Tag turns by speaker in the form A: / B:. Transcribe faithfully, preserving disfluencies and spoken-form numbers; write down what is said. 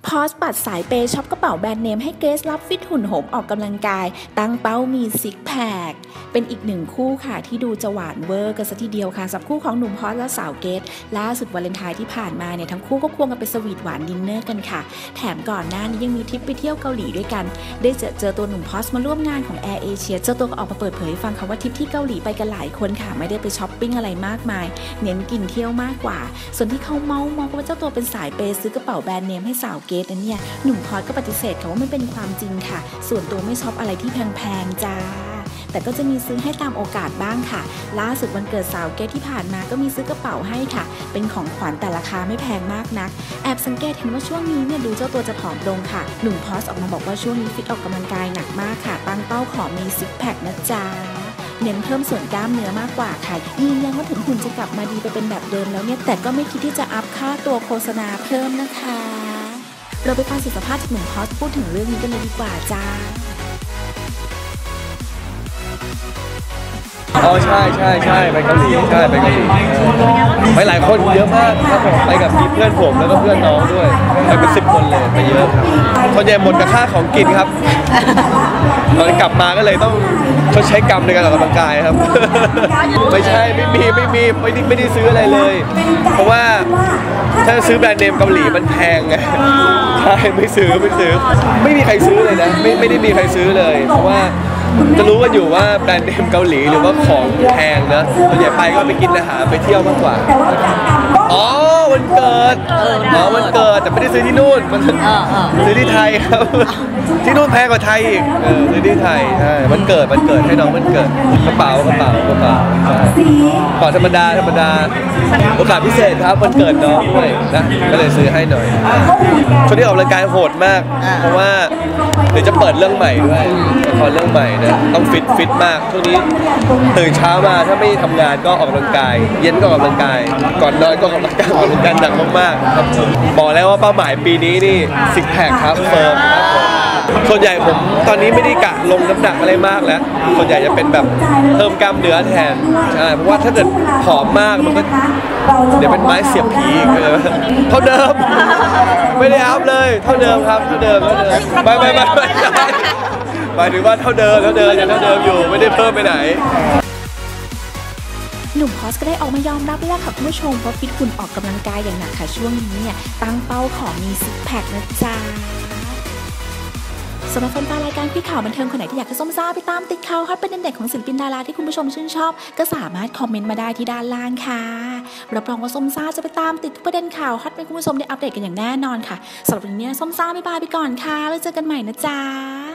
A: พอสบัตรสายเปย์ช็อปกระเป๋าแบรนด์เนมให้เกรซรับฟิตหุ่นโหมออกกำลังกายตั้งเป้ามีซิกแพคเป็นอีกหนึ่งคู่ค่ะที่ดูจะหวานเวอร์กันซะทีเดียวค่ะสำหรับคู่ของหนุ่มพอสและสาวเกรซล่าสุดวาเลนไทน์ที่ผ่านมาเนี่ยทั้งคู่ก็ควงกันไปสวีทหวานดินเนอร์กันค่ะแถมก่อนหน้านี้ยังมีทริปไปเที่ยวเกาหลีด้วยกันได้เจอเจอตัวหนุ่มพอสมาร่วมงานของแอร์เอเชียเจ้าตัวก็ออกมาเปิดเผยฟังค่ะว่าทริปที่เกาหลีไปกันหลายคนค่ะไม่ได้ไปช้อปปิ้งอะไรมากมายเน้นกินเที่ยวมากกว่าส่วนที่เขาเมาส์มองว่าเจ้าตัวเป็นสายเปย์ซื้อกระเป๋าแบรนด์เนมให้สาวเกรซนั้นเนี่ยหนุ่มพอสก็ปฏิเสธค่ะว่าไม่เป็นความจริงค่ะส่วนตัวไม่ชอบอะไรที่แพงๆจ้าแต่ก็จะมีซื้อให้ตามโอกาสบ้างค่ะล่าสุดวันเกิดสาวเกรซที่ผ่านมาก็มีซื้อกระเป๋าให้ค่ะเป็นของขวัญแต่ราคาไม่แพงมากนักแอบสังเกตเห็นว่าช่วงนี้เนี่ยดูเจ้าตัวจะผอมลงค่ะหนุ่มพอสออกมาบอกว่าช่วงนี้ฟิตออกกำลังกายหนักมากค่ะตั้งเป้าขอมีซิกแพคนะจ๊ะเน้นเพิ่มส่วนกล้ามเนื้อมากกว่าค่ะยืนยันว่าถึงหุ่นจะกลับมาดีไปเป็นแบบเดิมแล้วเนี่ยแต่ก็ไม่คิดที่จะอัพค่าตัวโฆษณาเพิ่มนะคะเราไปฟังเสียงสัมภาษณ์จากหนุ่มพอสพูดถึงเรื่องนี้กันเลยดีกว่าจ้า
B: อ๋อใช่ใช่ใช่ไปเกาหลีใช่ไปเกาหลีไปหลายคนเยอะมากครับผมไปกับเพื่อนผมแล้วก็เพื่อนน้องด้วยไปเป็นสิบคนเลยไปเยอะครับส่วนใหญ่หมดกับค่าของกินครับตอนกลับมาก็เลยต้องชดใช้กรรมในการออกกำลังกายครับไม่ใช่ไม่มีไม่มีไม่ได้ไม่ได้ซื้ออะไรเลยเพราะว่าถ้าซื้อแบรนด์เนมเกาหลีมันแพงไงใช่ไม่ซื้อไม่ซื้อไม่มีใครซื้อเลยนะไม่ไม่ได้มีใครซื้อเลยเพราะว่าจะรู้กันอยู่ว่าแบรนด์เนมเกาหลีหรือว่าของแพงนะส่วนใหญ่ไปก็ไปกินอาหารไปเที่ยวมากกว่าอ๋อวันเกิดอ๋อวันเกิดแต่ไม่ได้ซื้อที่นู่นมันซื้อที่ไทยครับที่นู่นแพงกว่าไทยอีกเออซื้อที่ไทยใช่วันเกิดวันเกิดให้น้องวันเกิดกระเป๋ากระเป๋ากระเป๋าขอธรรมดาธรรมดาโอกาสพิเศษครับวันเกิดน้องด้วยนะก็เลยซื้อให้หน่อยช่วงนี้ออกกำลังกายโหดมากเพราะว่าเดี๋ยวจะเปิดเรื่องใหม่ด้วยละครเรื่องใหม่นะต้องฟิตฟิตมากช่วงนี้ตื่นเช้ามาถ้าไม่ทำงานก็ออกกำลังกายเย็นก็ออกกำลังกายก่อนนอนก็ออกกำลังกายออกกำลังกายหนักมากๆครับบอกแล้วว่าเป้าหมายปีนี้นี่ซิกแพคครับเฟิร์มครับส่วนใหญ่ผมตอนนี้ไม่ได้กะลงน้ำหนักอะไรมากแล้วส่วนใหญ่จะเป็นแบบเพิ่มกล้ามเนื้อแทนใช่เพราะว่าถ้าเกิดผอมมากมันก็เดี๋ยวเป็นไม้เสียบผีเลยเท่าเดิมไม่ได้อัพเลยเท่าเดิมครับเท่าเดิมเท่าเดิมไม่ไม่ไม่ไม่หมายถึงว่าเท่าเดิมเท่าเดิมยังเท่าเดิมอยู่ไม่ได้เพิ่มไปไหน
A: หนุ่มพอสก็ได้ออกมายอมรับแล้วค่ะคุณผู้ชมว่าฟิตหุ่นออกกำลังกายอย่างหนักค่ะช่วงนี้เนี่ยตั้งเป้าขอมีซิกแพคนะจ๊ะสำหรับแฟนๆรายการคุยข่าวบันเทิงคนไหนที่อยากจะส้มซ่าไปตามติดข่าวฮอตประเด็นเด็ดของศิลปินดาราที่คุณผู้ชมชื่นชอบก็สามารถคอมเมนต์มาได้ที่ด้านล่างค่ะรับรองว่าส้มซ่าจะไปตามติดทุกประเด็นข่าวฮอตให้คุณผู้ชมได้อัปเดตกันอย่างแน่นอนค่ะสำหรับวันนี้ส้มซ่าบ๊ายบายไปก่อนค่ะแล้วเจอกันใหม่นะจ๊ะ